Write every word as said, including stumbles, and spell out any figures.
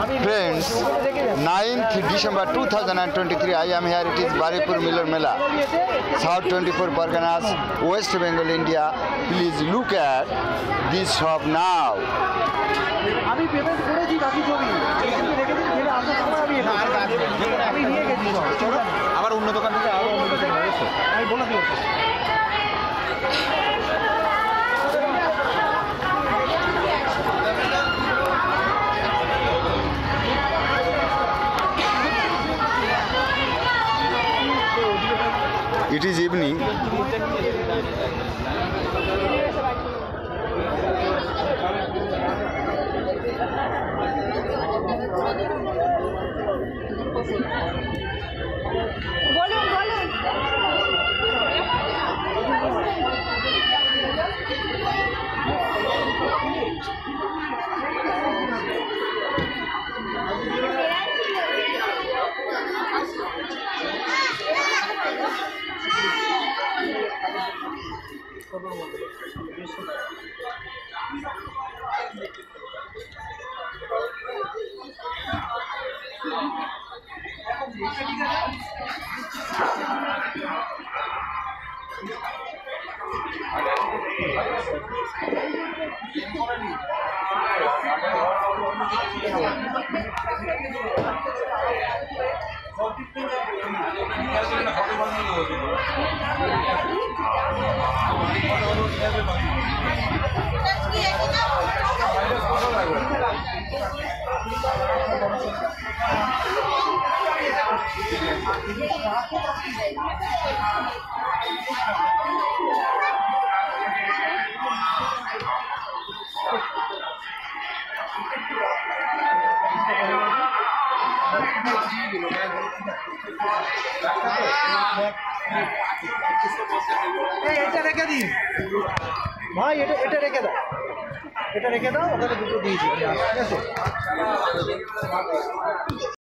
Friends, ninth December two thousand twenty-three, I am here. It is Baripur Milan Mela, South twenty-four Parganas, West Bengal, India. Please look at this shop now. আমি payment করেছি বাকি ছবি কিন্তু রেখে দিন ফেলে আসার সময় আমি আমি নিয়ে গেছি আবার অন্য দোকান থেকে আরো অন্য দোকান হয়েছে আমি বলে দিয়েছি It is evening. বলুন বলুন এটা রেখে দিন ভাই এটা এটা রেখে দাও এটা রেখে দাও ওখানে দুটো দিয়েছি ঠিক আছে